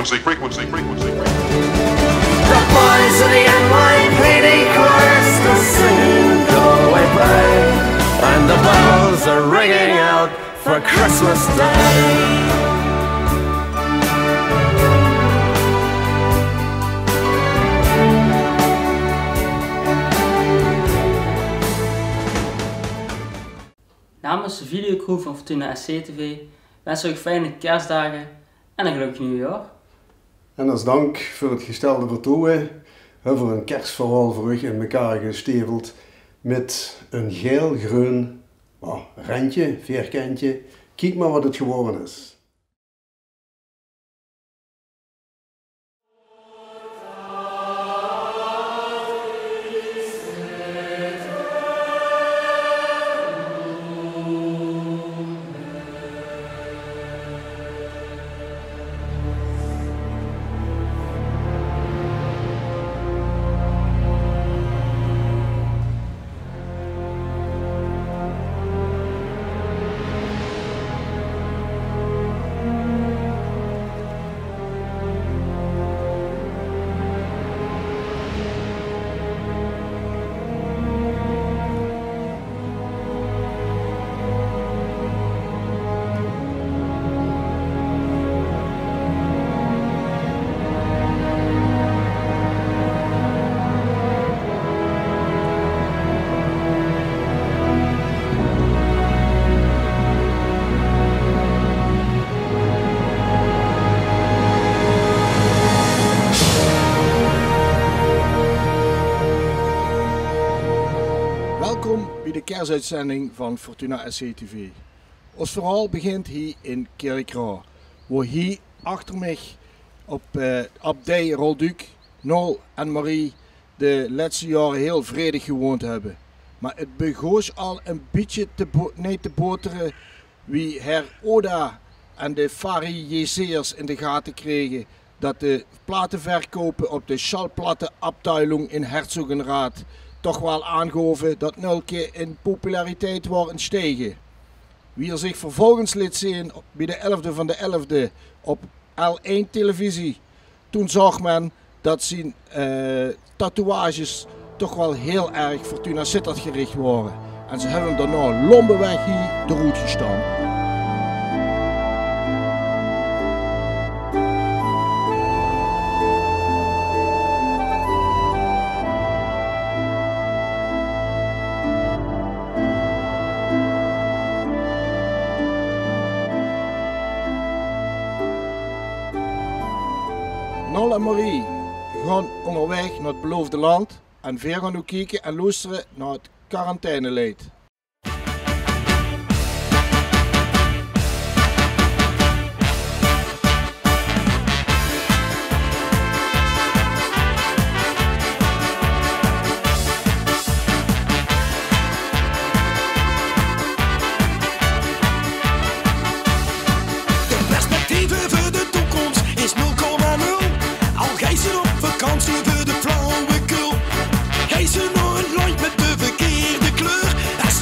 frequency. The boys of the NYPD chorus are singing Galway Bay, and the bells are ringing out for Christmas Day. Namens de videocrew van Fortuna SC TV wens ik fijne kerstdagen en een gelukkig nieuwjaar. En als dank voor het gestelde vertrouwen hebben we een kerstverhaal voor u in elkaar gesteveld met een geel-groen randje, vierkantje. Kijk maar wat het geworden is. Welkom bij de kerstuitzending van Fortuna SC TV. Ons verhaal begint hier in Kerkrade, waar hier achter mij op abdij Rolduc, Nol en Marie de laatste jaren heel vredig gewoond hebben. Maar het begon al een beetje te boteren wie her Oda en de Fariseërs in de gaten kregen dat de platenverkopen op de schallplattenabteilung in Herzogenrath toch wel aangaven dat Nulke in populariteit waren stegen. Wie er zich vervolgens liet zien bij de 11e van de 11e op L1 televisie, toen zag men dat zijn tatoeages toch wel heel erg Fortuna Sittard gericht waren. En ze hebben hem daarna lombeweg hier de route gestaan. Nol en Marie gaan onderweg naar het beloofde land en weer gaan we kijken en luisteren naar het quarantaineleed. De perspectieven voor de toekomst is 0,0. Gijzen op vakantie voor de flauwekul. Gijzen naar een land met de verkeerde kleur.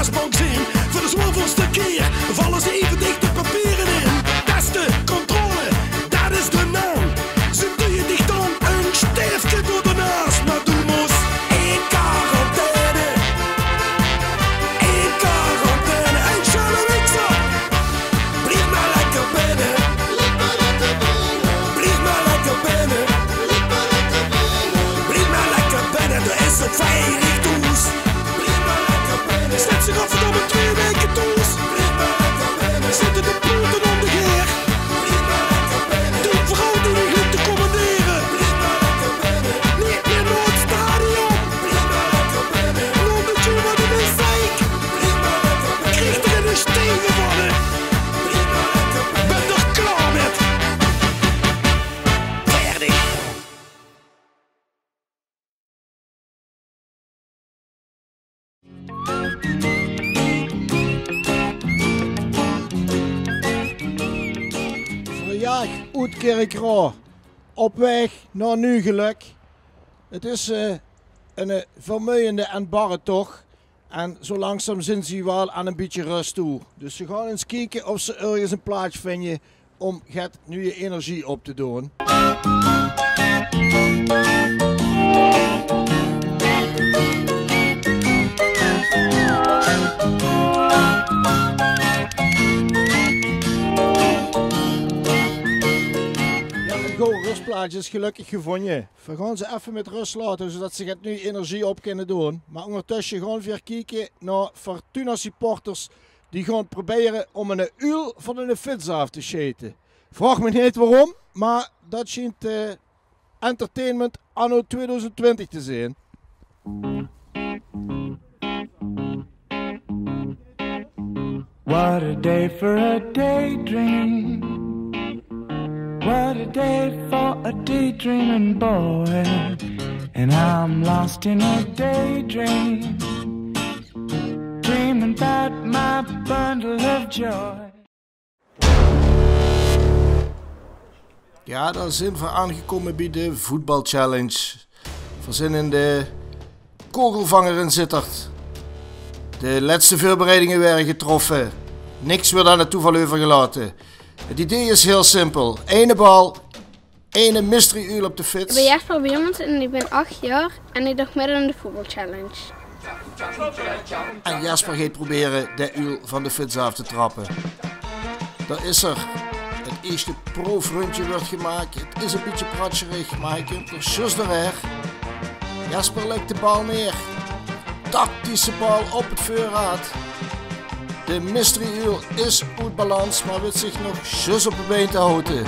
persbank zien. Voor de zoveelste keer vallen ze even dicht de papieren in. Testen, controle, dat is de naam. Ze doe je dicht aan een sterfje door de naast. Maar doe moest in quarantaine. In quarantaine. En Charlie Wixer, blijf maar lekker binnen. Blijf maar lekker binnen. Blijf maar lekker binnen. Er is het veilig toes. Blijf maar lekker binnen. Zet zich af en toe met 2 weken toes. Blijf maar lekker binnen. Zitten de poorten om de geer. Blijf maar lekker binnen. Doe vooral die niet goed te commanderen. Blijf maar lekker binnen. Niet meer naar het stadion. Blijf maar lekker binnen. Noem het je wat een zeik. Blijf maar lekker binnen. Kreeg er in een steen gewonnen. Blijf maar lekker binnen. Ben er klaar met. Verdig. Verjaag uit Kerkrade. Op weg naar nu geluk. Het is een vermoeiende en barre tocht. En zo langzaam zijn ze wel aan een beetje rust toe. Dus ze gaan eens kijken of ze ergens een plaats vinden om het nu je energie op te doen. Rustplaatje is gelukkig gevonden. We gaan ze even met rust laten, zodat ze het nu energie op kunnen doen. Maar ondertussen gaan we weer kijken naar Fortuna supporters die gaan proberen om een uur van een fiets af te scheten. Vraag me niet waarom, maar dat schijnt entertainment anno 2020 te zijn. What a day for a daydream. What a day for a daydreaming boy. And I'm lost in a daydream, dreaming about my bundle of joy. Ja, dan zijn we aangekomen bij de voetbalchallenge. We zijn in de kogelvanger in Sittard. De laatste voorbereidingen werden getroffen. Niks werd aan het toeval overgelaten. Het idee is heel simpel. 1 bal, 1 mystery uur op de fiets. Ik ben Jasper Biermans en ik ben 8 jaar en ik doe midden in de voetbalchallenge. En Jasper gaat proberen de uur van de fiets af te trappen. Daar is er. Het eerste proefrondje wordt gemaakt. Het is een beetje pratserig, maar hij komt er juist doorheen. Jasper legt de bal neer. Tactische bal op het voorraad. De mystery uur is uit balans, maar weet zich nog juist op de been te houden.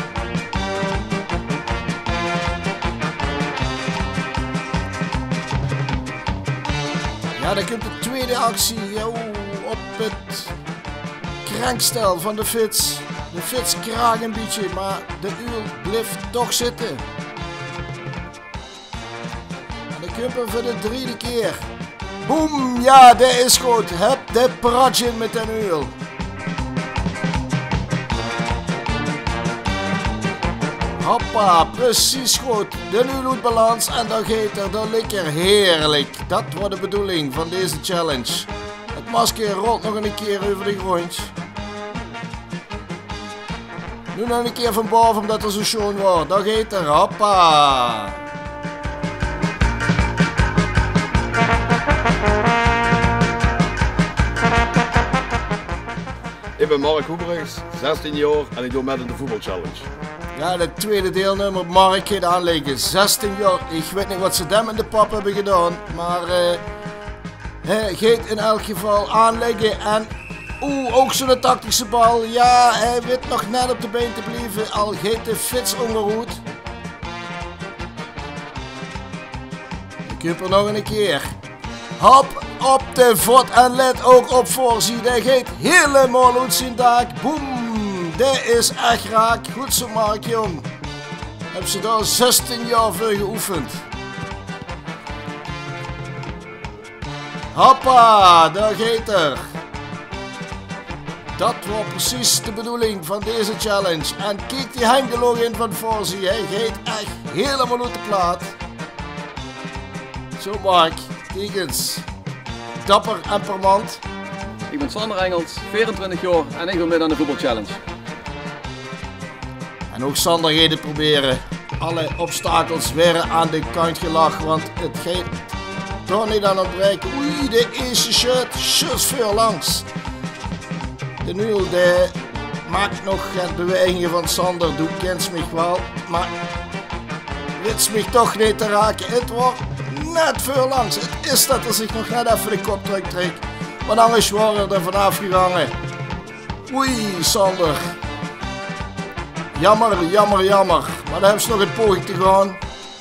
Ja, dan komt de tweede actie op het krankstel van de fiets. De fiets kraakt een beetje, maar de uur blijft toch zitten. En dan komt er voor de 3e keer. Boom, ja, dat is goed. Heb de pratje met de uur. Hoppa, precies goed. De uur uit balans en dan gaat er dan lekker heerlijk. Dat was de bedoeling van deze challenge. Het masker rolt nog een keer over de grond. Nu nog een keer van boven omdat het zo schoon wordt. Dan gaat er, hoppa. Ik ben Mark Hoeberichs, 16 jaar en ik doe met in de voetbalchallenge. Ja, de tweede deelnemer, Mark, gaat aanleggen. 16 jaar. Ik weet niet wat ze dem in de pap hebben gedaan, maar hij gaat in elk geval aanleggen en ook zo'n tactische bal. Ja, hij weet nog net op de been te blijven, al gaat de fiets onderhoed. Ik heb er nog een keer. Hop op de voet en let ook op voorzien. Hij gaat helemaal uit zijn dak. Boom. Dit is echt raak. Goed zo, Mark, jong. Heb ze daar 16 jaar voor geoefend. Hoppa, daar gaat er. Dat was precies de bedoeling van deze challenge. En kijk die Hengeloog in van voorzien. Hij gaat echt helemaal uit de plaat. Zo, Mark. Kijk eens. Dapper en permant. ik ben Sander Engels, 24 jaar en ik doe mee aan de voetbalchallenge. En ook Sander gaat het proberen. Alle obstakels werden aan de kant gelegd, want het gaat toch niet aan het bereiken. Oei, de eerste shirt veel langs. De Nuel maakt nog het bewegingen van Sander, doe kent mich wel, maar weet mich toch niet te raken. Het wordt net veel langs. Het is dat er zich nog net even de kop terugtrekt, maar dan is Warren er vanaf gegaan. Oei, Sander. Jammer. Maar dan hebben ze nog een poging te gaan.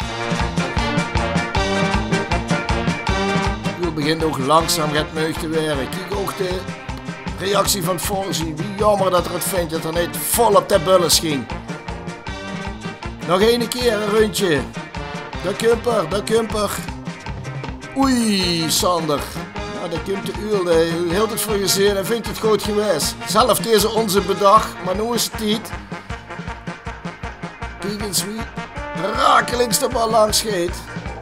Het begint ook langzaam het meug te werken. Kijk ook de reactie van Forzi. Wie jammer dat er het ventje er niet vol op de bullen ging. Nog één keer een rondje. De kumper. Oei, Sander. Nou, daar komt de uur. U hield het voor gezien en vindt het goed geweest. Zelf deze onze bedag, maar nu is het niet. Kijk eens wie rakelings de bal langs gaat.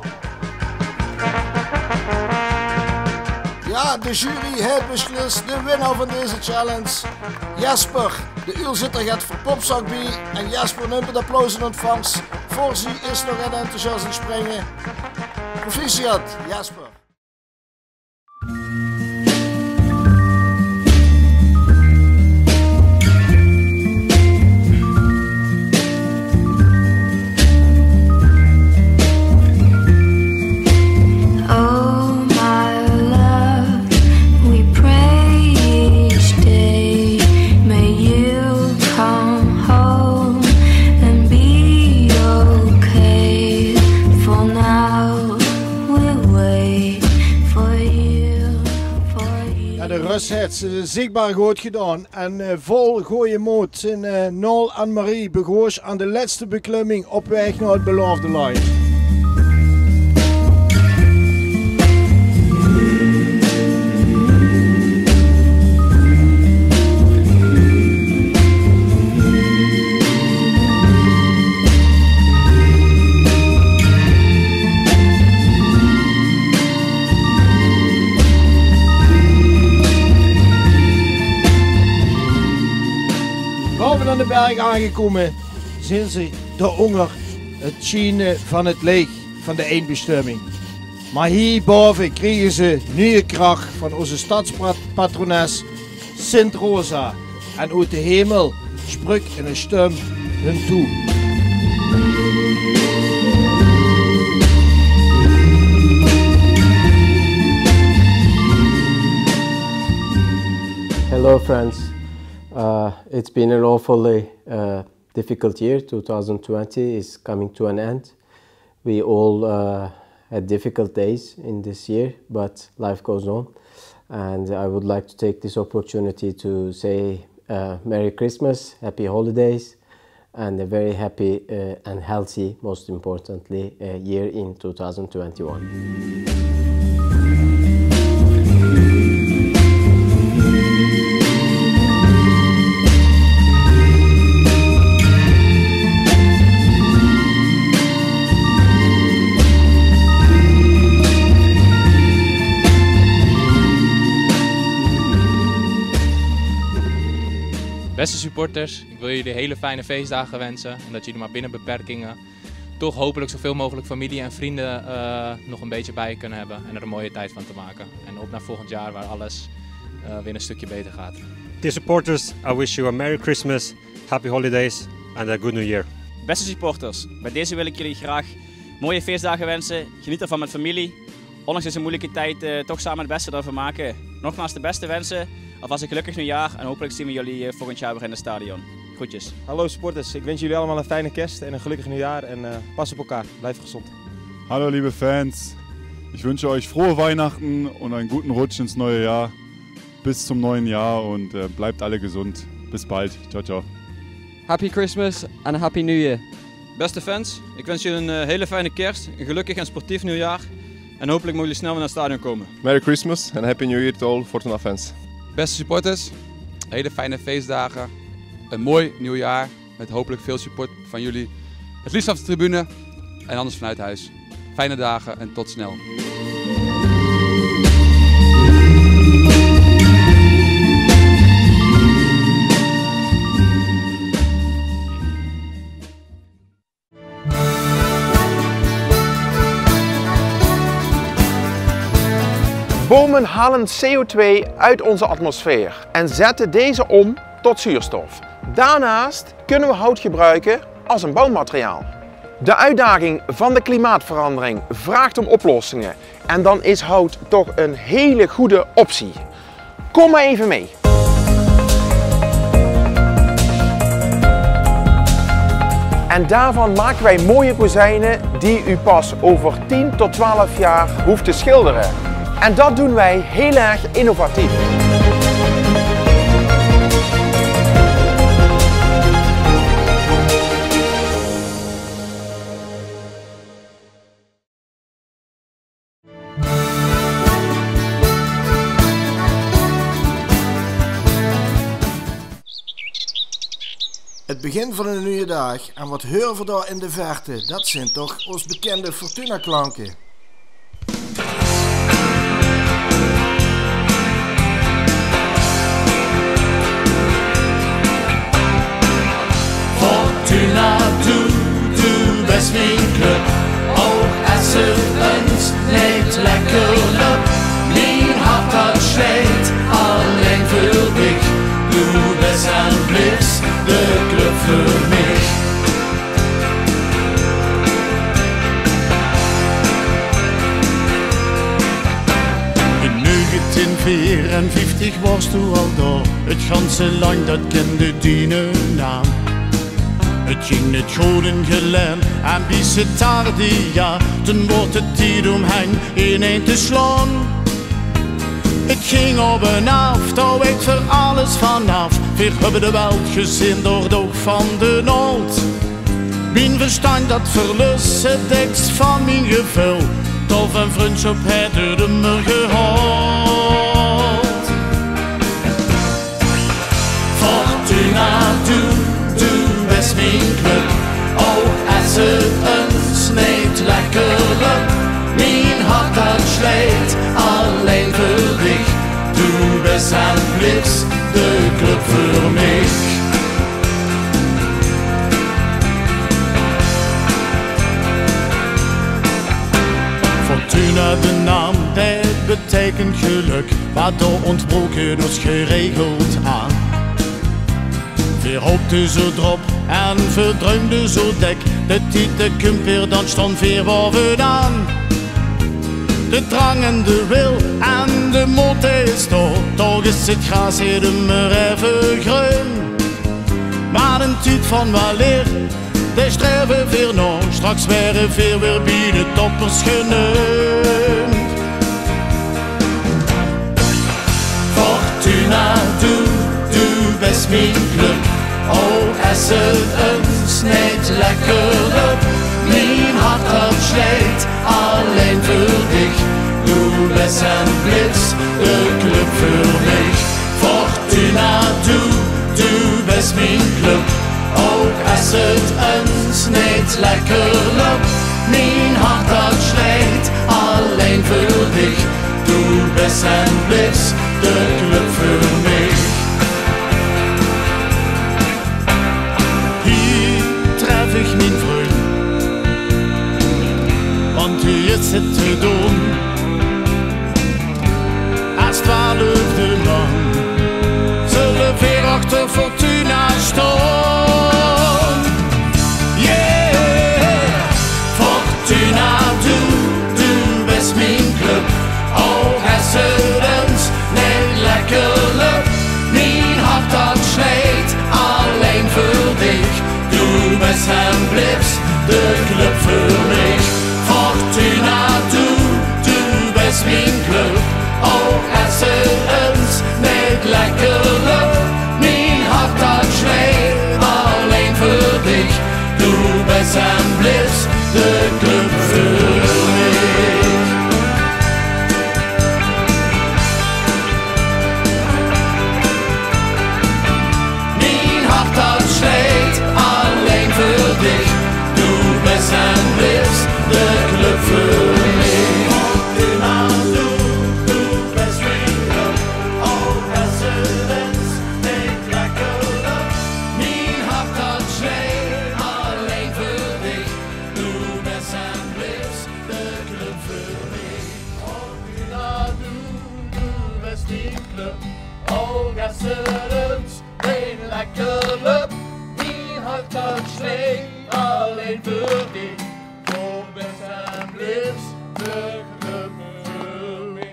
Ja, de jury heeft beslist de winnaar van deze challenge. Jasper, de uurzitter gaat voor Popzak bij en Jasper neemt het applaus in ontvangst. Forzi is nog aan enthousiast aan springen. Proficiat, Jasper. De Rus heeft ze zichtbaar goed gedaan en vol goede moed zijn Nol en Marie begoos aan de laatste beklimming op weg naar het beloofde lijn. Aan de berg aangekomen zien ze de honger, het chine van het leeg van de eindbestemming. Maar hierboven kregen ze nieuwe kracht van onze stadspatrones Sint Rosa en uit de hemel sprak in een stem hun toe. Hello friends. It's been an awfully difficult year. 2020 is coming to an end. We all had difficult days in this year, but life goes on. And I would like to take this opportunity to say Merry Christmas, Happy Holidays, and a very happy and healthy, most importantly, year in 2021. Beste supporters, ik wil jullie hele fijne feestdagen wensen en dat jullie maar binnen beperkingen toch hopelijk zoveel mogelijk familie en vrienden nog een beetje bij kunnen hebben en er een mooie tijd van te maken. En op naar volgend jaar waar alles weer een stukje beter gaat. Dear supporters, I wish you a Merry Christmas, Happy Holidays and a good New Year. Beste supporters, bij deze wil ik jullie graag mooie feestdagen wensen. Geniet ervan met familie. Ondanks deze moeilijke tijd toch samen het beste ervan maken. Nogmaals de beste wensen. Alvast een gelukkig nieuwjaar en hopelijk zien we jullie volgend jaar weer in het stadion. Groetjes. Hallo supporters, ik wens jullie allemaal een fijne kerst en een gelukkig nieuwjaar en pas op elkaar, blijf gezond. Hallo liebe Fans, ich wünsche euch frohe Weihnachten und einen guten Rutsch ins neue Jahr. Bis zum neuen Jahr und bleibt alle gesund. Bis bald, ciao ciao. Happy Christmas and a Happy New Year. Beste fans, ik wens jullie een hele fijne kerst, een gelukkig en sportief nieuwjaar. En hopelijk mogen jullie snel weer naar het stadion komen. Merry Christmas and Happy New Year to all Fortuna fans. Beste supporters, hele fijne feestdagen, een mooi nieuwjaar met hopelijk veel support van jullie. Het liefst op de tribune en anders vanuit huis. Fijne dagen en tot snel. Atomen halen CO2 uit onze atmosfeer en zetten deze om tot zuurstof. Daarnaast kunnen we hout gebruiken als een bouwmateriaal. De uitdaging van de klimaatverandering vraagt om oplossingen en dan is hout toch een hele goede optie. Kom maar even mee. En daarvan maken wij mooie kozijnen die u pas over 10 tot 12 jaar hoeft te schilderen. En dat doen wij heel erg innovatief. Het begin van een nieuwe dag en wat horen we daar in de verte, dat zijn toch ons bekende Fortuna-klanken. Fortuna, du bist mijn club, auch als het uns niet lekker lukt. Mijn hart dat schlägt alleen für dich, du bist ein Blitz, de club für mich. In 1954 warst du al da, het ganze land dat kende die naam. Het ging niet goed in gelernt, en bis het tardia, toen wordt het tijd om hen ineen te slaan. Het ging op en af, daar weet voor alles vanaf. Wir hebben de Welt gezien door het oog van de nood. Mijn verstand dat verlust het tekst van mijn gevoel. Tof en vriendschap had me gehaald. Fortuna, du bist mijn club, ook als het ons niet lekker lukt. Mijn hart dat schlägt alleen für dich, du bist ein Blitz, de club für mich. Fortuna, de naam, dat betekent geluk, maar door ontbroken ons geregeld aan. Wir hoopten zo drop en verdruimden zo dik, de titel komt weer, dan stond weer boven aan. De drang en de wil en de moed is door, toch is het gras hier maar even groen. Maar een tijd van weleer, de streven weer nog, straks werden weer bij de toppers genoemd. Fortuna, du bist mijn club, ook als het ons niet lekker lukt. Mijn hart dat schlägt alleen für dich, du bist ein Blitz, de club für mich. Fortuna, du bist mijn club, ook als het ons niet lekker lukt. Mijn hart dat schlägt alleen für dich, du bist ein Blitz, de club für mich. Hier treff ich mijn Freund, want hier is het te doen. Als 12e man zullen weer achter Fortuna staan. Yeah, Fortuna. club. Olga Surens, een lekker club. Die houdt dat slee alleen voor die. Voor best en blips, de club voor mij.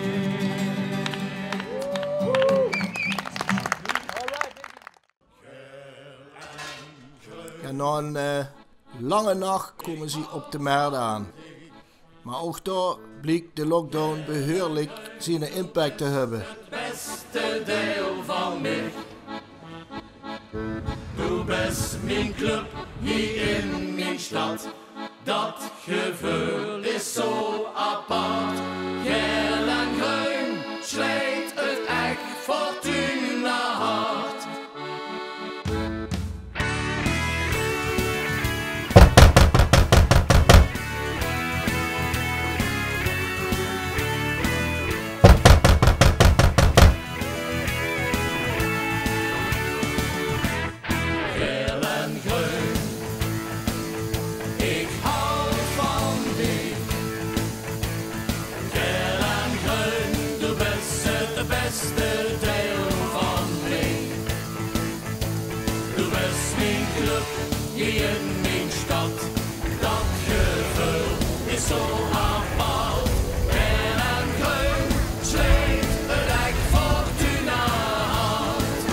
En na een lange nacht komen ze op de Merde aan. Maar ook daar blijkt de lockdown behoorlijk zijn impact te hebben. Het beste deel van mij. Doe best mijn club hier in mijn stad. Dat gevoel is zo apart. Geel en groen slijt het echt Fortuna hard. In mijn stad, dat gevoel is zo apart. Geel en groen sleet het echt Fortuna hard.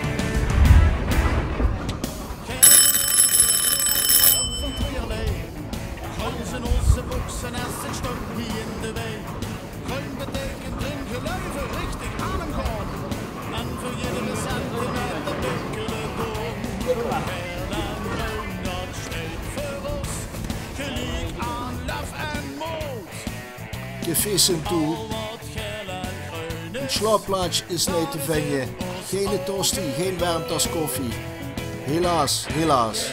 Van tweeërlei, groen zijn onze boksen en zijn stok hier in de wei. Groen betekent een geluiven richting adem gaan. En voor iedere centimeter winkelen door. Cafés zijn toe. Een slaapplaats is niet te vinden. Geen tosti, geen warm tas koffie. Helaas, helaas.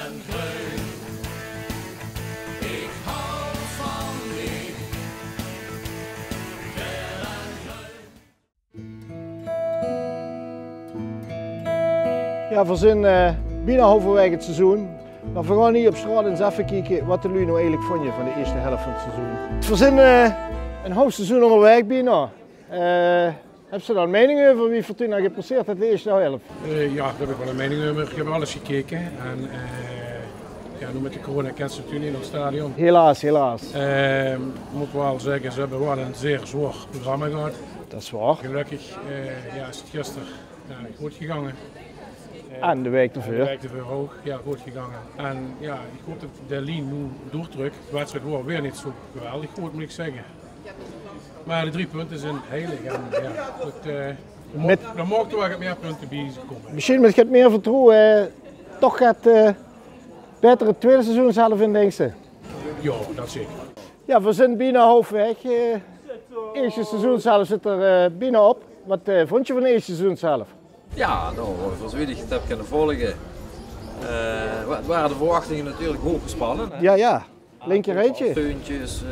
Ja, we zijn bijna halverwege het seizoen. Maar we gaan hier op straat eens even kijken wat jullie nou eigenlijk vonden van de eerste helft van het seizoen. We zijn een half seizoen onderweg bijna. Heb je daar een mening over wie Fortuna gepresteerd heeft de eerste helft? Ja, daar heb ik wel een mening over. Ik heb alles gekeken. En ja, nu met de corona kent ze natuurlijk niet in het stadion. Helaas, helaas. Ik moet wel zeggen, ze hebben wel een zeer zwaar programma gehad. Dat is waar. Gelukkig ja, is het gisteren goed gegaan. En de week ervoor. De week ervoor ook, ja, goed gegaan. En ja, ik hoop dat de lijn nu doordrukt. De wedstrijd wordt weer niet zo geweldig goed, moet ik zeggen. Maar de 3 punten zijn heilig. En ja, er mogen wel wat meer punten bij komen. Misschien met het meer vertrouwen, toch gaat beter het tweede seizoen zelf in, denk je? Ja, dat zeker. Ja, we zijn bijna halfweg. Het eerste seizoen zelf zit er bijna op. Wat vond je van het eerste seizoen zelf? Ja, nou, zoals jullie het hebben kunnen volgen, waren de verwachtingen natuurlijk hoog gespannen. Hè? Ja, ja. Linker rijtje. Steuntjes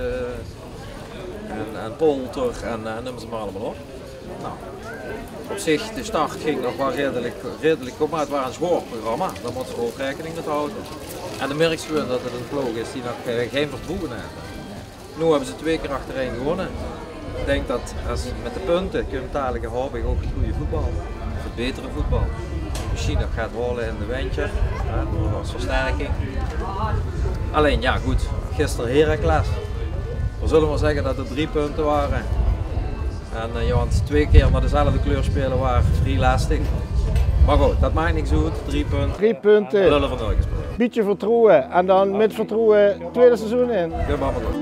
en polter en noem ze maar allemaal op. Nou, op zich, de start ging nog wel redelijk op, maar het was een zwaar programma. Daar moeten we ook rekening mee houden. En dan merk je gewoon dat het een ploeg is die nog geen vertrouwen heeft. Nu hebben ze 2 keer achtereen gewonnen. Ik denk dat als met de punten kunnen dadelijk Harbig ook het goede voetbal. Het betere voetbal. Misschien nog gaat rollen in de Wentje, als versterking. Alleen ja goed, gisteren Heracles. We zullen maar zeggen dat er 3 punten waren. En ja, want 2 keer naar dezelfde kleur spelen waren vrij lastig. Maar goed, dat maakt niks uit. 3 punten. 3 punten. We zullen van nooit gespeeld. Beetje vertrouwen en dan met vertrouwen het tweede seizoen in. Ja, maar goed.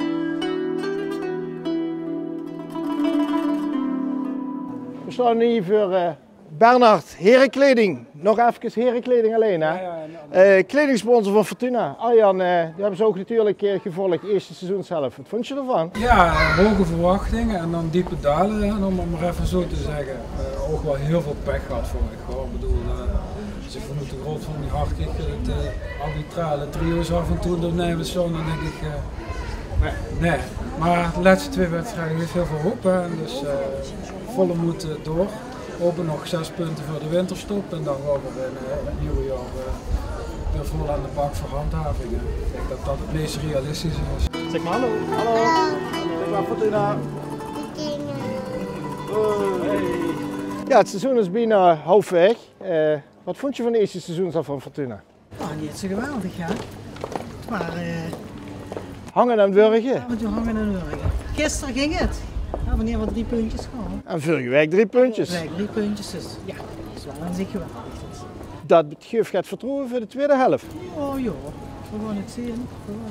We staan nu voor Bernhard, Herenkleding. Nog even Herenkleding alleen, hè? Ja, kledingsponsor van Fortuna. Arjan, die hebben ze ook natuurlijk gevolgd het eerste seizoen zelf. Wat vond je ervan? Ja, hoge verwachtingen en dan diepe dalen, om het maar even zo te zeggen. Ook wel heel veel pech gehad vorig jaar. Ik bedoel, ze vermoeden groot van die hartig, het arbitrale trio's af en toe door Nijmegen, dan denk ik, nee. Maar de laatste 2 wedstrijden heeft heel veel hoop, hè? Dus volle moed door. Open nog 6 punten voor de winterstop en dan gaan we in het nieuwe jaar weer vol aan de bak voor handhavingen. Ik denk dat dat het meest realistische is. Zeg maar hallo. Hallo. Hallo. Fortuna. Hey. Ja, het seizoen is bijna halfweg. Wat vond je van de eerste seizoen van Fortuna? Oh, niet zo geweldig, ja. Maar hangen en wurgen? Ja, we doen hangen en wurgen. Gisteren ging het. Ja, wanneer we 3 puntjes gewoon. En vorige week 3 puntjes? Vorige week 3 puntjes, dus ja, dat is wel aan zich geweldig. Dat geeft het vertrouwen voor de tweede helft? Oh joh, we gaan het zien.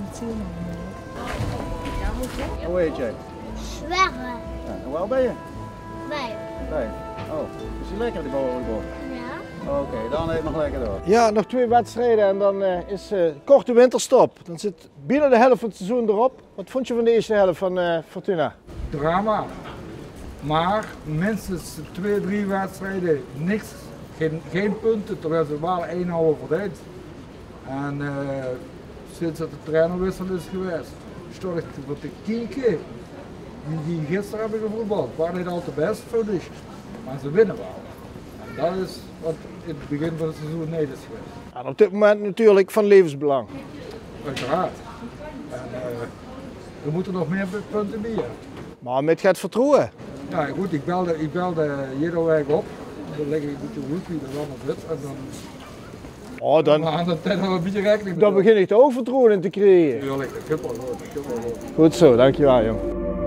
Hoe heet jij? Sverre. Ja, en waar ben je? 5. 5. Oh, is die lekker die volleybal? Ja. Oké, dan even nog lekker door. Ja, nog 2 wedstrijden en dan is korte winterstop. Dan zit bijna de helft van het seizoen erop. Wat vond je van de eerste helft van Fortuna? Drama. Maar minstens 2, 3 wedstrijden niks. Geen punten, terwijl ze waren 1 houden verdiend. En sinds dat de trainerwissel is geweest, stond ik te kijken. Die gisteren hebben gevoetbald, waren niet al te best, vind ik. Maar ze winnen wel. En dat is wat in het begin van het seizoen niet is geweest. En op dit moment natuurlijk van levensbelang. Uiteraard. En we moeten nog meer punten bieden. Maar met het vertrouwen? Ja goed, ik belde Jedowijk op. Dan leg ik een beetje goed wie er allemaal zit. En dan... Oh, dan aan de tijd een beetje rekening. Dan begin ik er ook vertrouwen in te creëren. Tuurlijk, dat gaat wel goed. Goed zo, dankjewel jong.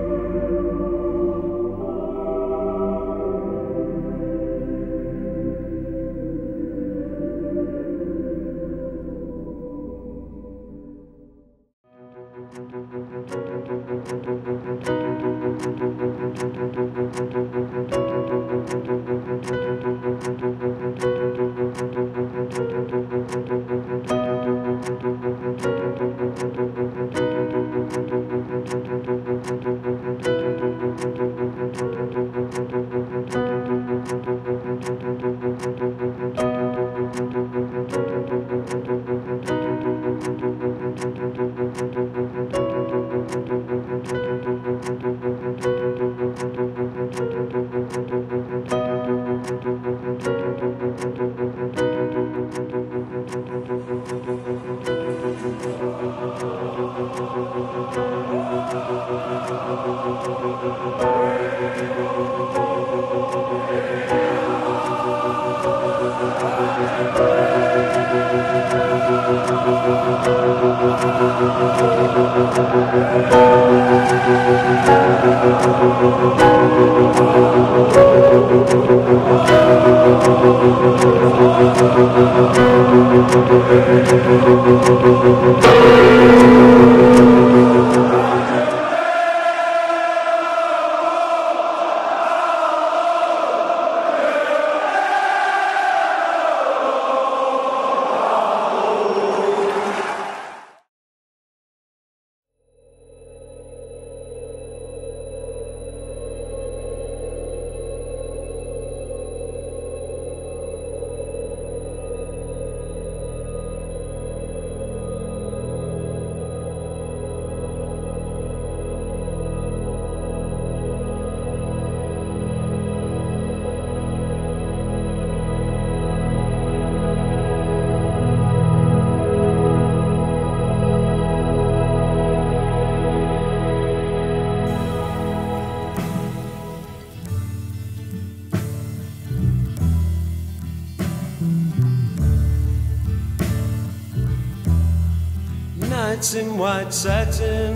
Nights in white satin,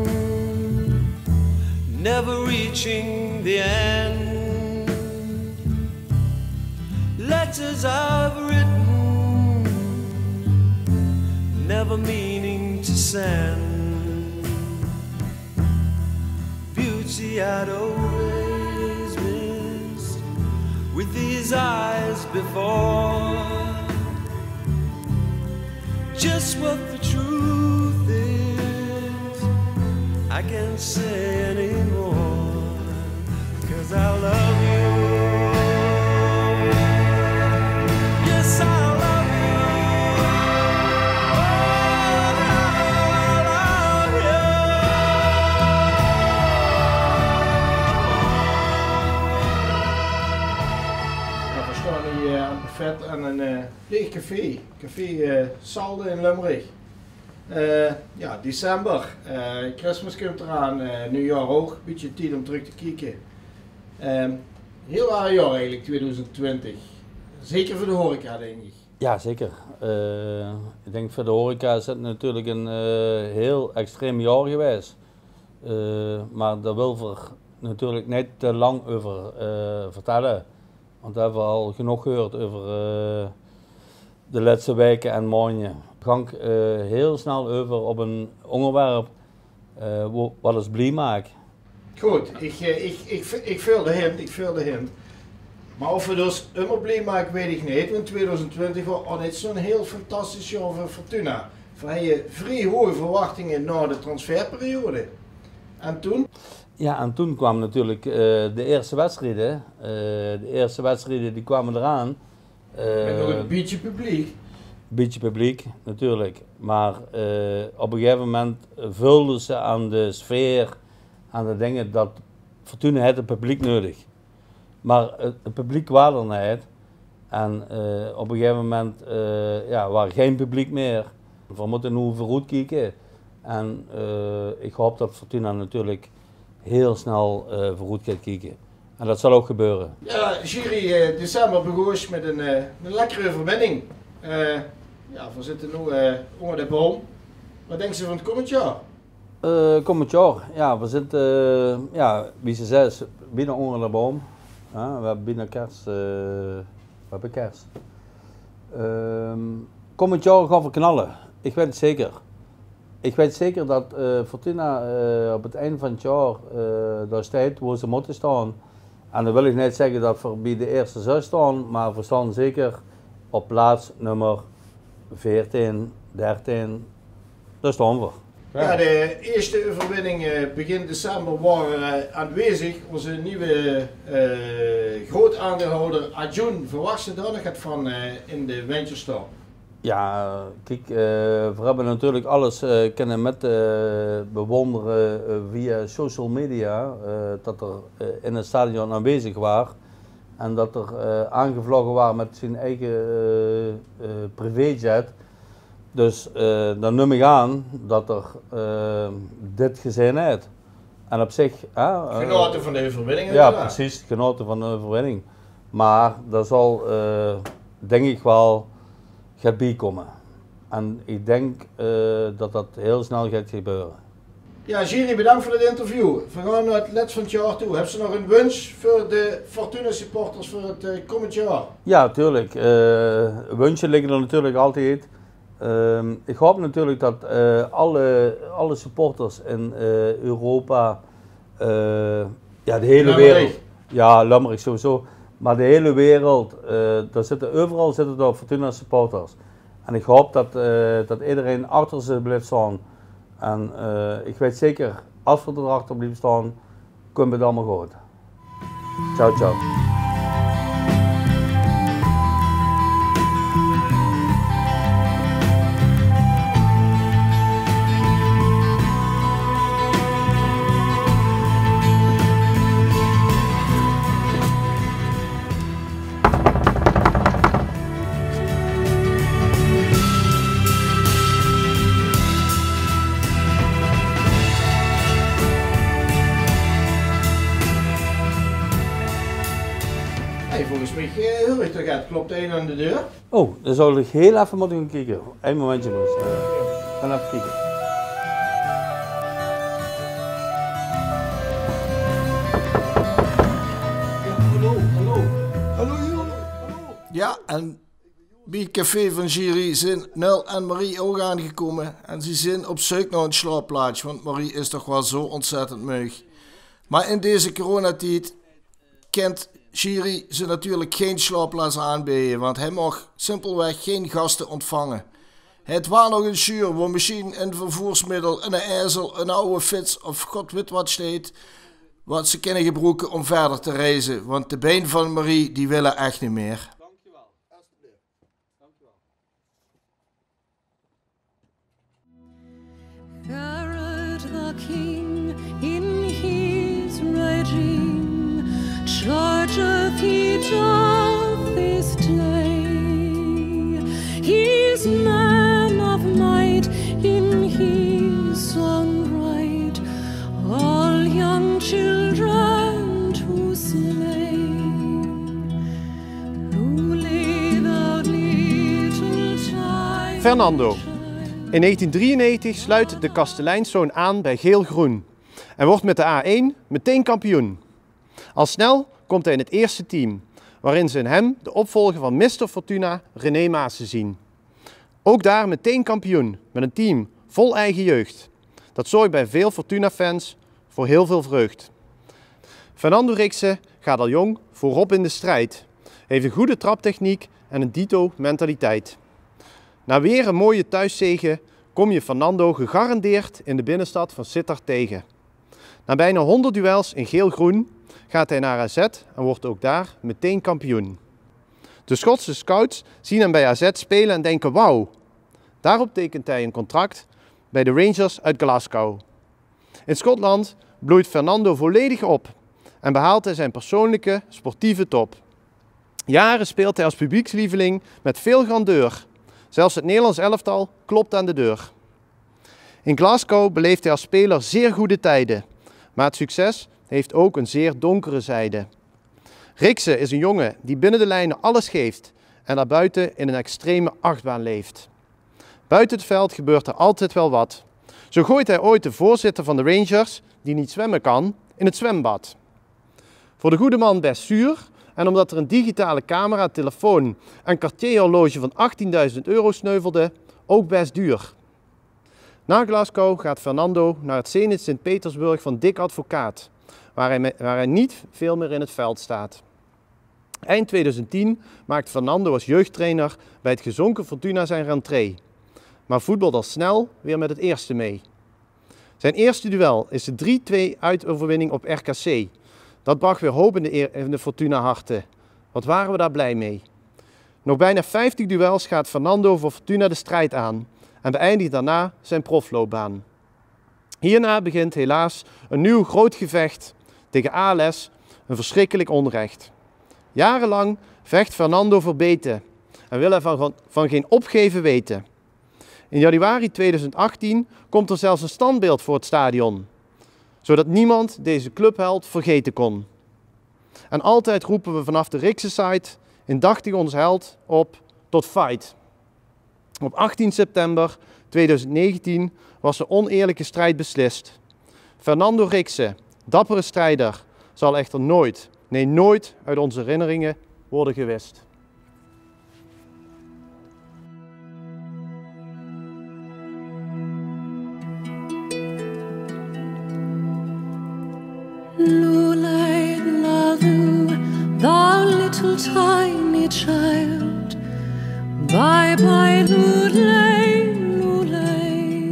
never reaching the end. Letters I've written, never meaning to send. Beauty I'd always missed with these eyes before. Just what the truth is, I can't say anymore, 'cause I love you. Yes, I love you. Oh, I love you. We staan hier aan het buffet aan een leeg café. Café Salde in Limburg. Ja, december. Christmas komt eraan, nieuwjaar ook. Beetje tijd om terug te kijken. Heel raar jaar eigenlijk, 2020. Zeker voor de horeca, denk ik. Ja, zeker. Ik denk voor de horeca is het natuurlijk een heel extreem jaar geweest. Maar daar wil ik natuurlijk niet te lang over vertellen. Want we hebben al genoeg gehoord over de laatste weken en maanden. Ik ga heel snel over op een onderwerp wat ons blij maakt. Goed, ik vul de hint. Maar of we dus helemaal blij maken, weet ik niet. Want 2020 was net zo'n heel fantastisch jaar voor Fortuna. Voor je vrij hoge verwachtingen na de transferperiode. En toen? Ja, en toen kwamen natuurlijk de eerste wedstrijden. De eerste wedstrijden die kwamen eraan. Met nog een beetje publiek. Beetje publiek, natuurlijk. Maar op een gegeven moment vulden ze aan de sfeer, aan de dingen, dat Fortuna had het publiek nodig. Maar het publiek was er niet. En op een gegeven moment was er geen publiek meer. We moeten nu vooruit kijken. En ik hoop dat Fortuna natuurlijk heel snel vooruit gaat kijken. En dat zal ook gebeuren. Ja, jury december begon met een lekkere overwinning. We zitten nu onder de boom. Wat denken ze van het komend jaar? Komend jaar, ja, we zitten, wie ze zei, binnen onder de boom. We hebben binnen kerst, we hebben kerst. Komend jaar gaan we knallen, ik weet het zeker. Ik weet zeker dat Fortuna op het einde van het jaar daar staat waar ze moeten staan. En dan wil ik niet zeggen dat we bij de eerste 6 staan, maar we staan zeker op plaats nummer 14, 13, daar staan we. Ja, de eerste overwinning begin december waren aanwezig. Onze nieuwe groot aandeelhouder Arjun. Verwacht je daar nog het van in de Venture Store? Ja, kijk, we hebben natuurlijk alles kunnen met bewonderen via social media. Dat er in het stadion aanwezig waren. En dat er aangevlogen waren met zijn eigen privéjet. Dus dan neem ik aan dat er dit gezien heeft. En op zich... genoten van de overwinning. Ja, precies, genoten van de overwinning. Maar dat zal, denk ik wel, gaat bijkomen. En ik denk dat dat heel snel gaat gebeuren. Ja, Jiri, bedankt voor het interview. We gaan naar het laatste van het jaar toe. Hebben ze nog een wens voor de Fortuna supporters voor het komend jaar? Ja, tuurlijk. Wensen liggen er natuurlijk altijd. Ik hoop natuurlijk dat alle supporters in Europa, de hele wereld, ja, Lammerik sowieso, maar de hele wereld, overal zitten er Fortuna supporters. En ik hoop dat iedereen achter ze blijft staan. En ik weet zeker, als we erachter blijven staan, kunnen we het allemaal goed. Ciao, ciao. Volgens mij hoor ik toch het klopt een aan de deur. Oh, dan zou ik heel even moeten gaan kijken. Eén momentje dus. Gaan even kijken. Hallo. Ja, en bij het café van Jiri zijn Nel en Marie ook aangekomen. En ze zijn op zoek naar een slaapplaatsje, want Marie is toch wel zo ontzettend moe. Maar in deze coronatijd kent Jiri ze natuurlijk geen slaapplaats aanbieden, want hij mag simpelweg geen gasten ontvangen. Het was nog een zuur waar misschien een vervoersmiddel, een ijzel, een oude fiets of god weet wat staat, wat ze kunnen gebruiken om verder te reizen, want de been van Marie die willen echt niet meer. Herod the king in his regime chargeth he doth this day. He's man of might in his own right, all young children to slay. Fernando. In 1993 sluit de Kastelijnszoon aan bij Geel-Groen en wordt met de A1 meteen kampioen. Al snel komt hij in het eerste team, waarin ze in hem de opvolger van Mr. Fortuna René Maassen zien. Ook daar meteen kampioen, met een team vol eigen jeugd. Dat zorgt bij veel Fortuna-fans voor heel veel vreugd. Fernando Rixen gaat al jong voorop in de strijd, heeft een goede traptechniek en een dito-mentaliteit. Na weer een mooie thuiszege kom je Fernando gegarandeerd in de binnenstad van Sittard tegen. Na bijna 100 duels in geel-groen gaat hij naar AZ en wordt ook daar meteen kampioen. De Schotse scouts zien hem bij AZ spelen en denken wauw. Daarop tekent hij een contract bij de Rangers uit Glasgow. In Schotland bloeit Fernando volledig op en behaalt hij zijn persoonlijke sportieve top. Jaren speelt hij als publiekslieveling met veel grandeur. Zelfs het Nederlands elftal klopt aan de deur. In Glasgow beleeft hij als speler zeer goede tijden, maar het succes heeft ook een zeer donkere zijde. Rixen is een jongen die binnen de lijnen alles geeft en daarbuiten in een extreme achtbaan leeft. Buiten het veld gebeurt er altijd wel wat. Zo gooit hij ooit de voorzitter van de Rangers, die niet zwemmen kan, in het zwembad. Voor de goede man best zuur, en omdat er een digitale camera, telefoon en Cartier-horloge van 18.000 euro sneuvelde, ook best duur. Na Glasgow gaat Fernando naar het Zenit Sint-Petersburg van Dick Advocaat, waar hij niet veel meer in het veld staat. Eind 2010 maakt Fernando als jeugdtrainer bij het gezonken Fortuna zijn rentree, maar voetbalt al snel weer met het eerste mee. Zijn eerste duel is de 3-2 uitoverwinning op RKC. Dat bracht weer hoop in de Fortuna-harten. Wat waren we daar blij mee. Nog bijna 50 duels gaat Fernando voor Fortuna de strijd aan en beëindigt daarna zijn profloopbaan. Hierna begint helaas een nieuw groot gevecht tegen ALS, een verschrikkelijk onrecht. Jarenlang vecht Fernando voor beter en wil hij van geen opgeven weten. In januari 2018 komt er zelfs een standbeeld voor het stadion, zodat niemand deze clubheld vergeten kon. En altijd roepen we vanaf de Rixen-site indachtig ons held op tot fight. Op 18 september 2019 was de oneerlijke strijd beslist. Fernando Rixen, dappere strijder, zal echter nooit, nee nooit uit onze herinneringen worden gewist. Lulay, Lalu, thou little tiny child. Bye bye, Lulay, Lulay.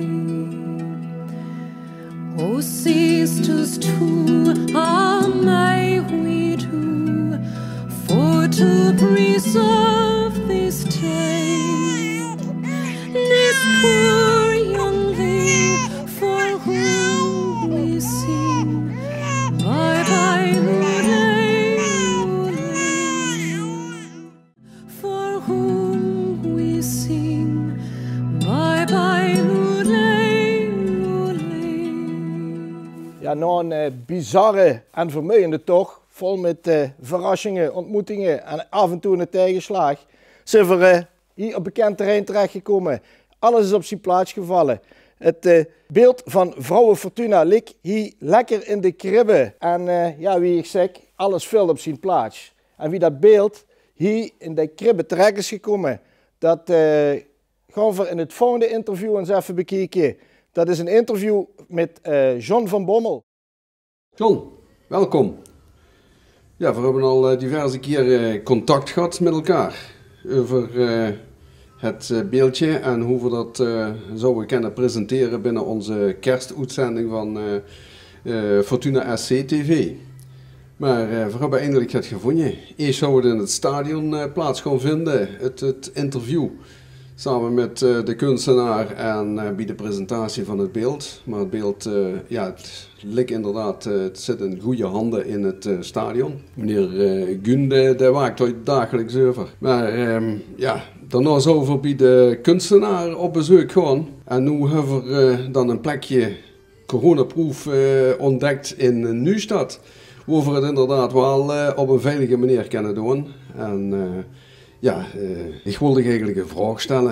O sisters too, may we do for to preserve this tale, this poor youngling for whom we sing. Bye bye, Lulay, Lulay, for whom we sing. Bye bye, Lulay, Lulay. Ja, nou een bizarre en vermoeiende tocht, vol met verrassingen, ontmoetingen en af en toe een tegenslag, zijn we hier op bekend terrein terechtgekomen. Alles is op zijn plaats gevallen. Het beeld van vrouwen Fortuna ligt hier lekker in de kribbe. En ja, wie ik zeg, alles viel op zijn plaats. En wie dat beeld hier in de kribbe terecht is gekomen, dat gaan we in het volgende interview eens even bekijken. Dat is een interview met John van Bommel. John, welkom. Ja, we hebben al diverse keer contact gehad met elkaar over het beeldje en hoe we dat zouden kunnen presenteren binnen onze kerstuitzending van Fortuna SC TV. Maar we hebben eindelijk het gevonden. Eerst zou het in het stadion plaats gaan vinden, het interview. Samen met de kunstenaar en bij de presentatie van het beeld. Maar het beeld, ja, het lijkt inderdaad, het zit in goede handen in het stadion. Meneer Gunde, daar waakt het dagelijks over. Maar ja, daarna zouden we bij de kunstenaar op bezoek gaan. En nu hebben we dan een plekje coronaproof ontdekt in Nieuwstad. Waar we het inderdaad wel op een veilige manier kunnen doen. En ja, ik wilde eigenlijk een vraag stellen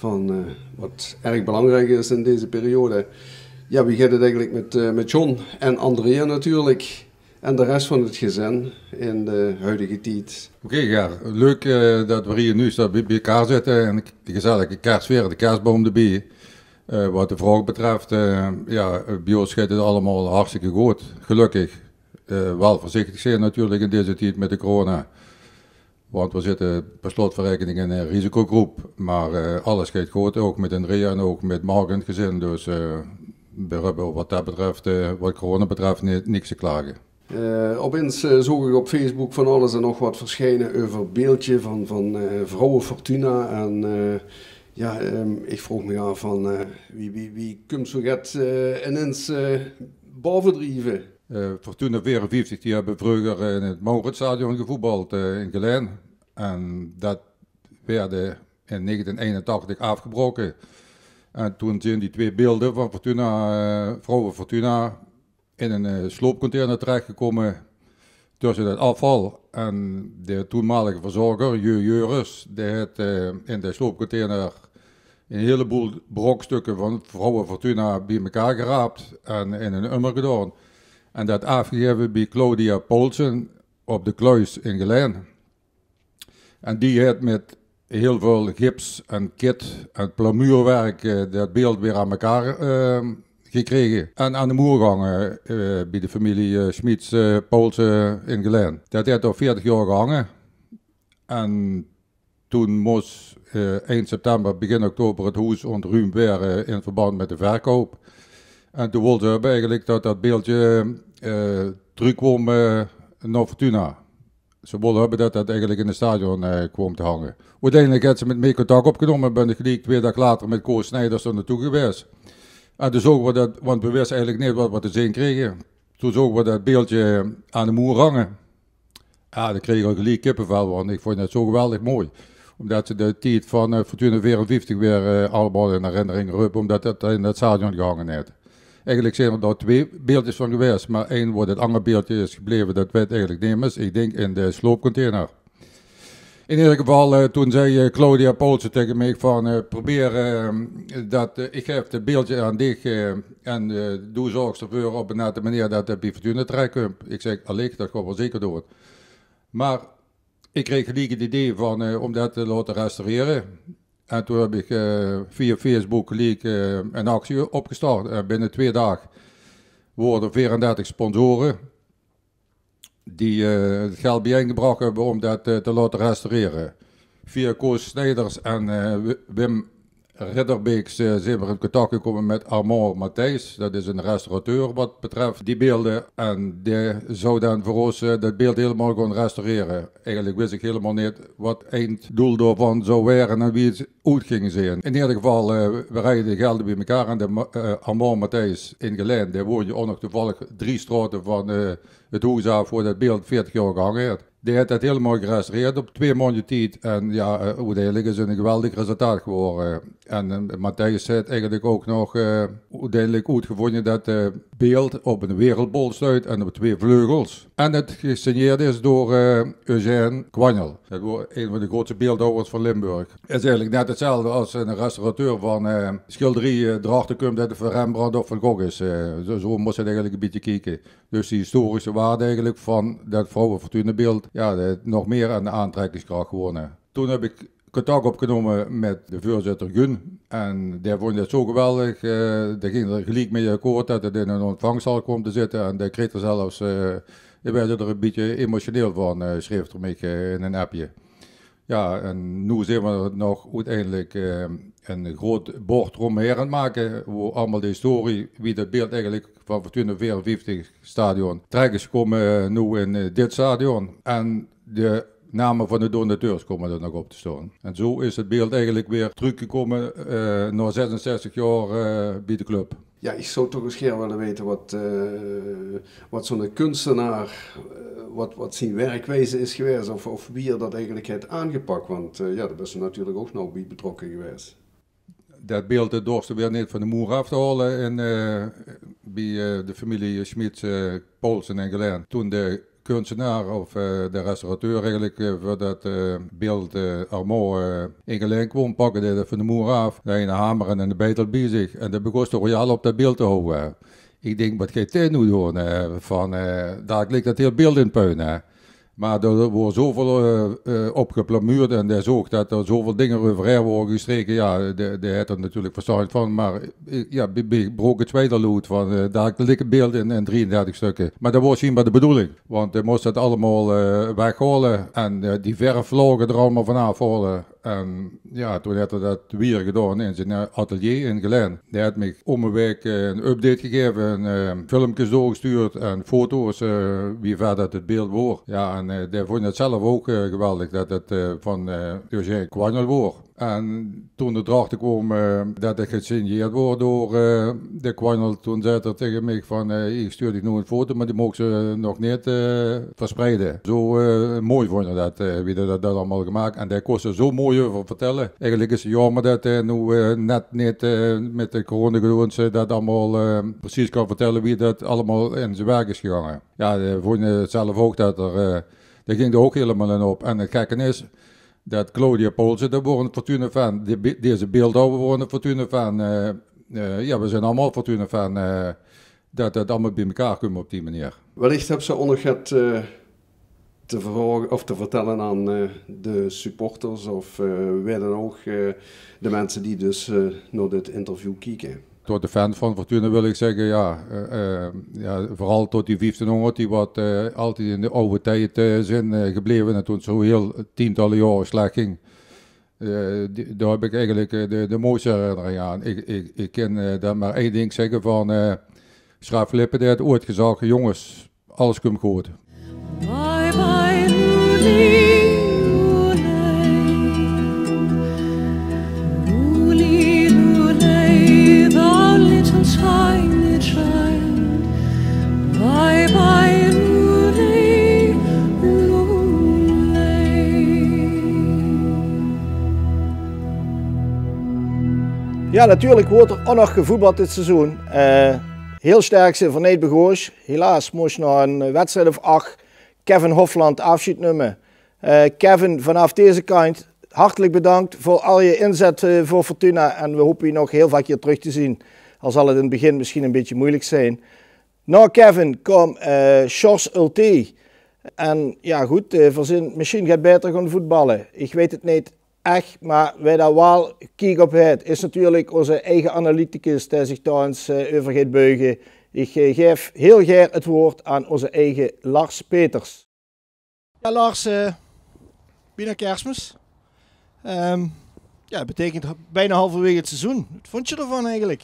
van wat erg belangrijk is in deze periode. Ja, wie gaat het eigenlijk met John en Andrea natuurlijk en de rest van het gezin in de huidige tijd. Oké, ja, leuk dat we hier nu bij elkaar zitten en de gezellige kerstsfeer, de kerstboom erbij. Wat de vraag betreft, ja, bij ons gaat het allemaal hartstikke goed, gelukkig. Wel voorzichtig zijn natuurlijk in deze tijd met de corona. Want we zitten per slotverrekening in een risicogroep. Maar alles gaat goed, ook met Andrea en ook met Mark in het gezin. Dus we hebben wat dat betreft, wat corona betreft, niks te klagen. Opeens zag ik op Facebook van alles en nog wat verschijnen over het beeldje van vrouwen Fortuna. En ja, ik vroeg me af van wie komt zo gaat ineens bovendrijven? Fortuna 54 die hebben vroeger in het Mauritsstadion gevoetbald in Geleen. En dat werd in 1981 afgebroken. En toen zijn die 2 beelden van Fortuna, vrouwen Fortuna in een sloopcontainer terechtgekomen tussen het afval. En de toenmalige verzorger, Juris, die heeft in de sloopcontainer een heleboel brokstukken van vrouwen Fortuna bij elkaar geraapt en in een emmer gedaan. En dat afgegeven bij Claudia Poulsen op de Kluis in Geleen. En die heeft met heel veel gips en kit en plamuurwerk dat beeld weer aan elkaar gekregen. En aan de moer gehangen bij de familie Schmitz Poulsen in Geleen. Dat heeft al 40 jaar gehangen. En toen moest eind september, begin oktober het huis ontruimd werden in verband met de verkoop. En toen wilden ze eigenlijk dat beeldje terugkwam naar Fortuna. Ze wilden hebben dat eigenlijk in het stadion kwam te hangen. Uiteindelijk heeft ze met mij contact opgenomen en ben ik gelijk 2 dagen later met Koos Snijders er naartoe geweest. En toen zagen we dat, want we wisten eigenlijk niet wat we te zien kregen. Toen zagen we dat beeldje aan de muur hangen. Ja, dan kreeg ik gelijk kippenvel, want ik vond het zo geweldig mooi. Omdat ze de tijd van Fortuna 54 weer allemaal in herinnering roepen, omdat het in het stadion gehangen heeft. Eigenlijk zijn er daar 2 beeldjes van geweest, maar 1 wordt het andere beeldje is gebleven, dat weet eigenlijk niet meer. Ik denk in de sloopcontainer. In ieder geval, toen zei Claudia Poulsen tegen mij van probeer dat, ik geef het beeldje aan dich en doe zorg ervoor op een nette manier dat het bij Fortuna terechtkomt. Ik zeg, allee, dat gaat wel zeker doen. Maar ik kreeg gelijk het idee van om dat te laten restaureren. En toen heb ik via Facebook gelijk een actie opgestart. Binnen 2 dagen worden 34 sponsoren die het geld bijeengebracht hebben om dat te laten restaureren. Via Koos Snijders en Wim Ridderbeeks zijn we in contact gekomen met Armand Matthijs. Dat is een restaurateur wat betreft die beelden. En die zou dan voor ons dat beeld helemaal gaan restaureren. Eigenlijk wist ik helemaal niet wat einddoel daarvan zou zijn en wie het uit ging zijn. In ieder geval, we rijden de gelden bij elkaar en de Armand Matthijs in Geleen. Daar woon je ook nog toevallig 3 straten van het huis af voor dat beeld 40 jaar gehangen heeft. Die heeft dat helemaal gerestaureerd op 2 maanden tijd. En ja, uiteindelijk is het een geweldig resultaat geworden. En Matthijs heeft eigenlijk ook nog uiteindelijk uitgevonden dat het beeld op een wereldbol stuit en op 2 vleugels. En het gesigneerd is door Eugène Quagnel. Dat wordt een van de grootste beeldhouwers van Limburg. Het is eigenlijk net hetzelfde als een restaurateur van schilderie erachter komt dat het van Rembrandt of van Gogh is. Zo moest je eigenlijk een beetje kijken. Dus die historische waarde eigenlijk van dat vrouwen Fortuna beeld, ja, dat nog meer aan de aantrekkingskracht gewonnen. Toen heb ik contact opgenomen met de voorzitter Gun. En die vond het zo geweldig. Die ging er gelijk mee akkoord dat het in een ontvangstzaal kwam te zitten. En die kreeg er zelfs, die werd er een beetje emotioneel van, schreef er mij in een appje. Ja, en nu zijn we er nog uiteindelijk een groot bord eromheen aan het maken. Waar allemaal de historie, wie dat beeld eigenlijk van Fortuna 54 stadion terecht is gekomen nu in dit stadion. En de namen van de donateurs komen er nog op te staan. En zo is het beeld eigenlijk weer teruggekomen na 66 jaar bij de club. Ja, ik zou toch eens graag willen weten wat zo'n kunstenaar, wat zijn werkwijze is geweest of wie er dat eigenlijk heeft aangepakt. Want ja, daar is er natuurlijk ook nog bij betrokken geweest. Dat beeld dorst weer niet van de moer af te halen bij de familie Schmitz, Poulsen en Geleen. Toen de kunstenaar of de restaurateur eigenlijk voor dat beeld Armand in Geleen kwam, pakken dit van de muur af, daar een hamer en een betel bezig en dat begon toch royaal op dat beeld te houden. Ik denk, wat ga je dit nu doen? Daar ligt dat heel beeld in puin. Maar er wordt zoveel opgeplamuurd en hij zag dat er zoveel dingen overheen worden gestreken. Ja, daar had er natuurlijk verstand van. Maar ja, broek het tweederlood van daar ligt een beeld in 33 stukken. Maar dat was schijnbaar de bedoeling. Want hij moest dat allemaal weghalen en die verf vlogen er allemaal vanaf halen. En ja, toen had hij dat weer gedaan in zijn atelier in Geleen. Hij had me om een week een update gegeven, filmpjes doorgestuurd en foto's wie ver dat het beeld wordt. Ja, en hij vond het zelf ook geweldig dat het van Eugène Quagnel wordt. En toen er erachter kwam dat het gesigneerd wordt door de Quagnel, toen zei hij tegen mij van ik stuur je nu een foto, maar die mogen ze nog niet verspreiden. Zo mooi vond je dat, wie dat allemaal gemaakt. En daar kon ze zo mooi over vertellen. Eigenlijk is het jammer dat hij nu net niet met de coronagedoens dat allemaal precies kan vertellen wie dat allemaal in zijn werk is gegaan. Ja, vond je zelf ook dat daar ging er ook helemaal in op. En het gekke is dat Claudia Poulsen, dat wordt een Fortuna-fan. Deze beeldhouwer wordt een Fortuna-fan. Ja, we zijn allemaal Fortuna-fan. Dat het allemaal bij elkaar komt op die manier. Wellicht heb ze ook nog het te vertellen aan de supporters of wie dan ook, de mensen die dus naar dit interview kijken. Tot de fans van Fortuna wil ik zeggen, ja, vooral tot die 1500 die wat altijd in de oude tijd zijn gebleven en toen het zo heel tientallen jaren slecht ging. Daar heb ik eigenlijk de mooiste herinnering aan. Ik kan daar maar één ding zeggen van Schraaf Lippen, die had ooit gezegd, jongens, alles komt goed. Bye bye, Luli. Tiny child, bye bye, Luli, Luli. Ja, natuurlijk wordt er ook nog gevoetbald dit seizoen. Heel sterk zijn van Nate Begoos. Helaas moest nog een wedstrijd of 8 Kevin Hofland afscheid nemen. Kevin, vanaf deze kant hartelijk bedankt voor al je inzet voor Fortuna en we hopen je nog heel vaak hier terug te zien. Al zal het in het begin misschien een beetje moeilijk zijn. Nou Kevin, kom, Sjors Ulte. En ja goed, verzin, misschien gaat beter gaan voetballen. Ik weet het niet echt, maar wij daar wel kijk op het. Is natuurlijk onze eigen analyticus die zich daar eens over gaat buigen. Ik geef heel graag het woord aan onze eigen Lars Peters. Ja Lars, bijna Kerstmis. Ja, dat betekent bijna halverwege het seizoen. Wat vond je ervan eigenlijk?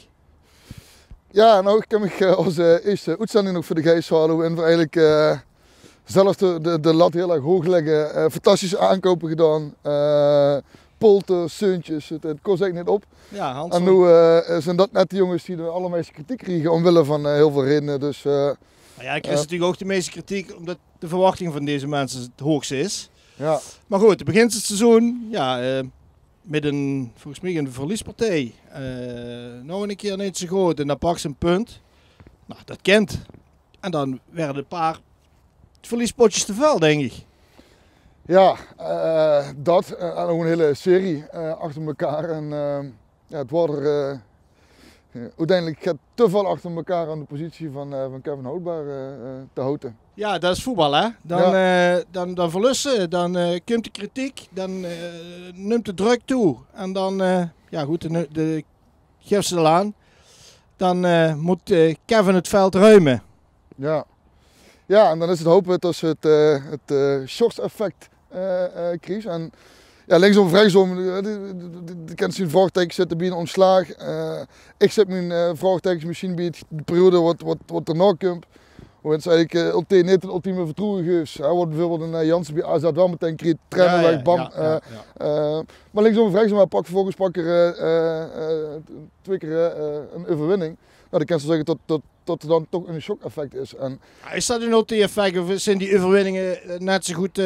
Ja, nou, ik heb me onze eerste uitzending nog voor de geest gehouden en we eigenlijk zelf de lat heel erg hoog leggen. Fantastische aankopen gedaan. Polten, Seuntjes, het kost eigenlijk niet op. Ja, Hans. En nu zijn dat net de jongens die de allermeeste kritiek kregen omwille van heel veel redenen. Dus, nou ja, ik krijg natuurlijk ook de meeste kritiek omdat de verwachting van deze mensen het hoogste is. Ja. Maar goed, het begint het seizoen. Ja, met een, volgens mij een verliespartij. Nou een keer niet zo groot en dan pak ze een punt. Nou, dat kent. En dan werden een paar verliespotjes te veel, denk ik. Ja, dat en ook een hele serie achter elkaar. En ja, het wordt er uiteindelijk gaat te veel achter elkaar aan de positie van Kevin Houtbaar te houden. Ja, dat is voetbal hè. Dan verlussen, dan komt de kritiek, dan neemt de druk toe. En dan, ja goed, geef ze aan. Dan moet Kevin het veld ruimen. Ja. Ja, en dan is het hopen dat ze het Sjors-effect krijgen. En ja, linksom of rechtsom, de kent zijn vraagtekens zitten bij een ontslag. Ik zet mijn vraagtekens misschien bij de periode wat erna komt. Want het is eigenlijk niet het ultieme vertrouwen geweest. Hij wordt bijvoorbeeld een Jansen bij AZ wel meteen kreeg trainen weg, bam. Maar linksom of rechtsom, pak vervolgens er 2 keer een overwinning. Nou, dan kan ze zeggen dat er dan toch een shock-effect is. En is dat een OT-effect of zijn die overwinningen net zo goed,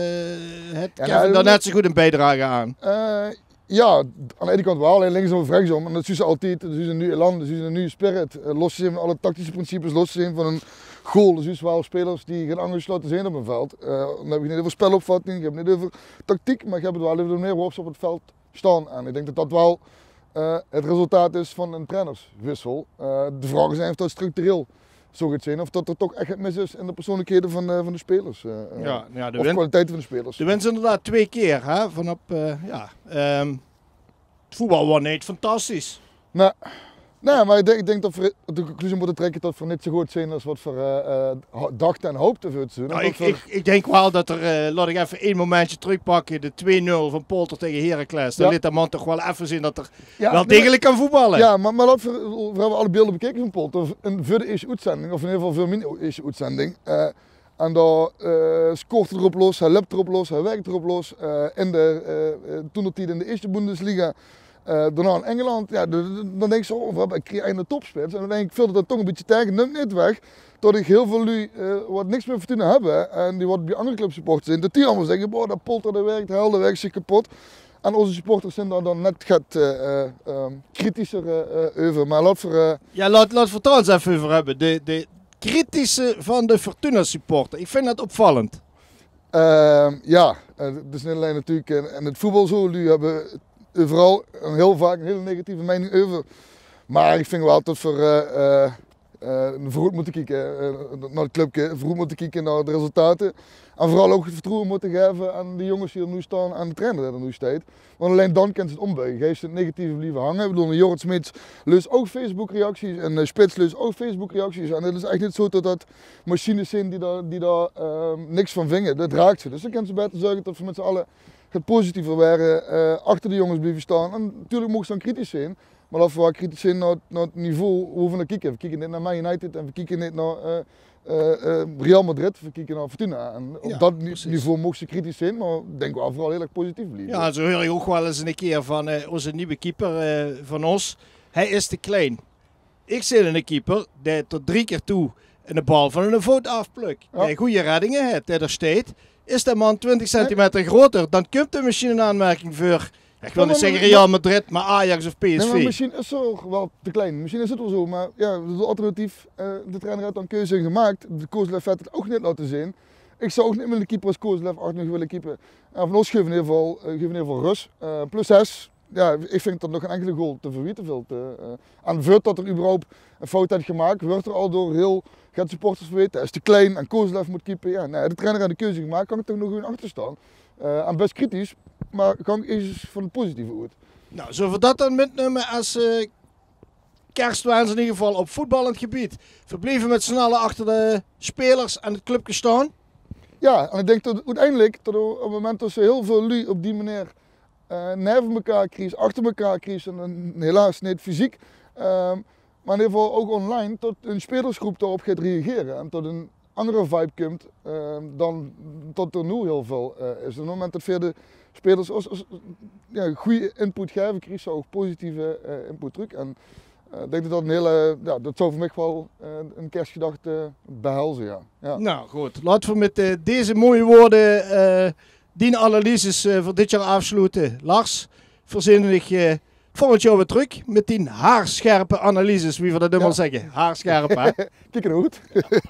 Kevin daar net zo goed een bijdrage aan? Ja, aan de ene kant wel, alleen linksom of rechtsom. En dat zien ze altijd, dat zien ze nu elan, dat zien ze nu spirit. Los te zijn van alle tactische principes, los te zijn van een goal. Dus is wel spelers die gaan aangesloten zijn op een veld. Dan heb je niet over spelopvatting, je hebt niet over tactiek, maar je hebt het wel over de manier waarop ze op het veld staan. En ik denk dat dat wel het resultaat is van een trainerswissel. De vraag is of dat structureel zo gaat zijn, of dat er toch echt het mis is in de persoonlijkheden van de spelers. Of de kwaliteit van de spelers. De winst inderdaad 2 keer, hè? Het voetbal was niet fantastisch. Nee, maar ik denk dat we de conclusie moeten trekken dat we niet zo goed zijn als wat we dachten en hoopten voor het seizoen. Nou, ik denk wel dat er, laat ik even 1 momentje terugpakken, de 2-0 van Polter tegen Heracles. Dan liet dat man toch wel even zien dat er wel degelijk kan voetballen. Ja, maar we hebben alle beelden bekeken van Polter. Voor de eerste uitzending, of in ieder geval voor mijn eerste uitzending. En daar scoort erop los, hij loopt erop los, hij werkt erop los. Toen dat hij in de eerste Bundesliga. Daarna in Engeland, ja, dan denk ik zo, we hebben een topspits. En dan denk ik, veel dat toch een beetje tegen, neemt niet weg. Dat ik heel veel lui wat niks meer Fortuna hebben. En die wat bij andere clubs supporters zijn. Dat die allemaal zeggen, boah, dat Polter dat werkt, Helder werkt zich kapot. En onze supporters zijn daar dan net kritischer over. Maar laat voor... laat we het daar eens even over hebben. De kritische van de Fortuna supporter. Ik vind dat opvallend. Het is niet alleen natuurlijk in het voetbal zo. Lui hebben overal heel vaak een hele negatieve mening over. Maar ik vind wel dat we vooruit moeten kijken naar het clubje, vooruit moeten kijken naar de resultaten. En vooral ook het vertrouwen moeten geven aan de jongens die er nu staan, aan de trainer die er nu staat. Want alleen dan kan ze het ombuigen. Geeft het negatieve blijven hangen. Ik bedoel, Jorrit Smits leest ook Facebook reacties en Spits leest ook Facebook reacties. En het is echt niet zo dat dat machines zijn die daar niks van vingen. Dat raakt ze. Dus dan kan ze beter zorgen dat we met z'n allen het positiever waren, achter de jongens blijven staan. En natuurlijk mogen ze dan kritisch zijn. Maar als we wel kritisch zijn naar het niveau hoe we naar kijken. We kijken niet naar Man United en we kijken niet naar Real Madrid, we kijken naar Fortuna. En op dat niveau mogen ze kritisch zijn, maar ik denk wel vooral heel erg positief blijven. Ja, zo hoor je ook wel eens een keer van onze nieuwe keeper van ons. Hij is te klein. Ik zit in een keeper die tot 3 keer toe een bal van een voet afplukt. Ja. Goede reddingen heeft, die er staat. Is de man 20 centimeter groter, dan komt de machine een aanmerking voor. Ik wil niet zeggen Real Madrid, maar Ajax of PSV. Nee, maar misschien is zo wel te klein. Misschien is het wel zo, maar ja, het alternatief. De trainer heeft dan keuze gemaakt. De Kozlev heeft het ook niet laten zien. Ik zou ook niet met een keeper als Kozlev 8 nog willen keepen. Van ons geven in ieder geval rust. Plus 6. Ja, ik vind dat nog geen enkele goal te verwieten valt. En wordt dat er überhaupt een fout heeft gemaakt, wordt er al door heel gaat supporters weten. Hij is te klein en Kozlev moet keepen. Ja, nee, de trainer heeft de keuze gemaakt, kan ik toch nog gewoon achter staan. En best kritisch, maar kan ik eens van het positieve uit. Nou, zullen we dat dan metnemen als kerstwens in ieder geval op voetballend gebied? Verblijven met z'n allen achter de spelers en het clubje staan? Ja, en ik denk dat uiteindelijk, dat op het moment dat ze heel veel lui op die manier neven elkaar kiezen, achter elkaar kiezen, en helaas niet fysiek, maar in ieder geval ook online, tot een spelersgroep daarop gaat reageren en tot een andere vibe komt dan tot er nu heel veel is. Op het moment dat veel de spelers goede input geven, krijgen ze ook positieve input terug. En ik denk dat dat een hele, dat zou voor mij wel een kerstgedachte behelzen. Ja. Nou goed, laten we met deze mooie woorden die analyses voor dit jaar afsluiten. Lars, verzin ik volgend jaar weer terug met die haarscherpe analyses, wie we dat helemaal zeggen. Haarscherp, hè? Kijk er goed.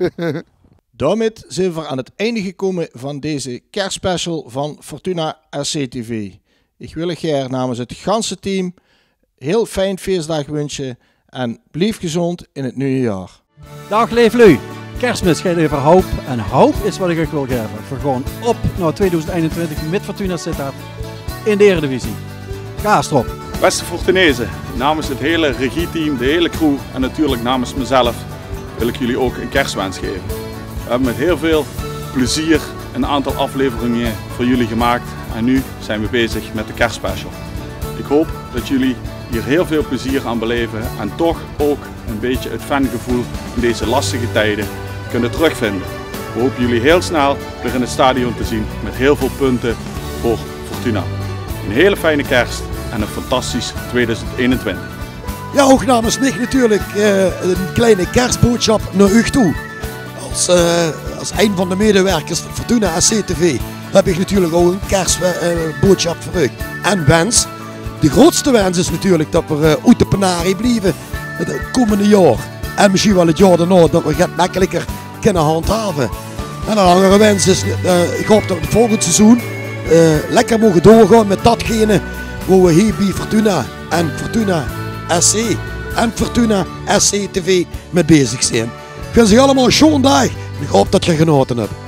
Daarmee zijn we aan het einde gekomen van deze kerstspecial van Fortuna SC-TV. Ik wil je namens het ganse team heel fijn feestdag wensen en blijf gezond in het nieuwe jaar. Dag leeflu, Kerstmis gaat over hoop en hoop is wat ik euch wil geven. Voor gewoon op naar 2021 met Fortuna Sittard in de Eredivisie. Ga erop. Beste Fortunezen, namens het hele regieteam, de hele crew en natuurlijk namens mezelf wil ik jullie ook een kerstwens geven. We hebben met heel veel plezier een aantal afleveringen voor jullie gemaakt en nu zijn we bezig met de kerstspecial. Ik hoop dat jullie hier heel veel plezier aan beleven en toch ook een beetje het fangevoel in deze lastige tijden kunnen terugvinden. We hopen jullie heel snel weer in het stadion te zien met heel veel punten voor Fortuna. Een hele fijne kerst en een fantastisch 2021. Ja, ook namens mij natuurlijk een kleine kerstboodschap naar u toe. Als een van de medewerkers van Fortuna SC-TV heb ik natuurlijk ook een kerstboodschap voor u. En wens, de grootste wens is natuurlijk dat we uit de penarie blijven het komende jaar. En misschien wel het jaar daarna dat we makkelijker kunnen handhaven. En een andere wens is, ik hoop dat we het volgend seizoen lekker mogen doorgaan met datgene waar we hier bij Fortuna en Fortuna SC en Fortuna SC TV mee bezig zijn. Ik wens je allemaal een schoon dag en ik hoop dat je genoten hebt.